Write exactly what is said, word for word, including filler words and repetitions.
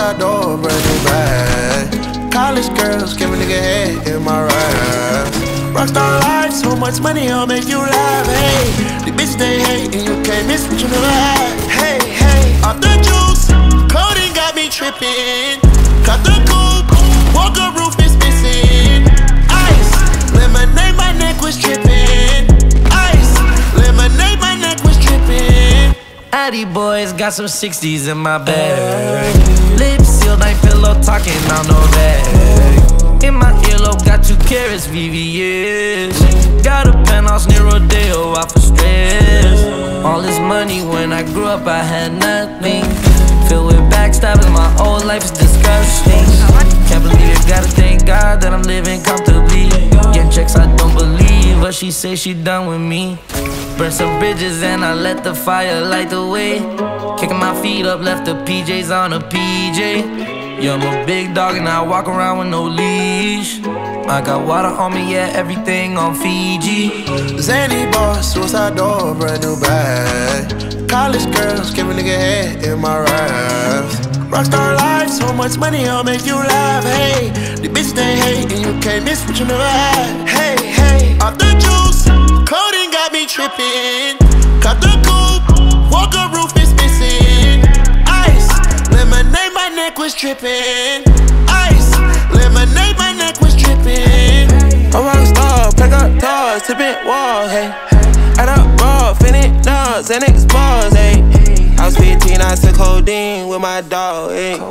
suicide door, brand new bag. College girls, give a nigga head in my ride. Rockstar life, so much money, I'll make you laugh. Hey, the bitch they hate, and you can't miss what you never had. Hey, hey, off the juice, clothing got me tripping. Cut the coupe, walker roof is missing. Ice, lemonade, my neck was tripping. Ice, lemonade, my neck was tripping. Addy boys got some sixties in my bag. Lips sealed, ain't pillow talking on no bag. In my earlobe, got two carats, V V S. Got a penthouse near Rodeo, out for stress. All this money, when I grew up, I had nothing. Filled with backstabbing, my whole life is disgusting. Can't believe it, gotta thank God that I'm living comfortably. Getting checks, I don't believe, but she say she done with me. Burn some bridges and I let the fire light the way. Kicking my feet up, left the P Js on a P J. Yeah, I'm a big dog and I walk around with no leash. I got water on me, yeah, everything on Fiji. Zany boss, suicide door, brand new bag. College girls, give a nigga head in my raps. Rockstar life, so much money, I'll make you laugh. Hey, the bitch they hate, and you can't miss what you never had. Hey, hey, off the juice, clothing got me tripping. Cut the coupe, walker roof is missing. Ice, lemonade, my neck was tripping. Ice, lemonade, my neck was tripping. I'm a rockstar, pack up toys, tipping walls, hey. Add up ball, finish nuts, and X bars, hey. I was fifteen, I took codeine with my dog, hey.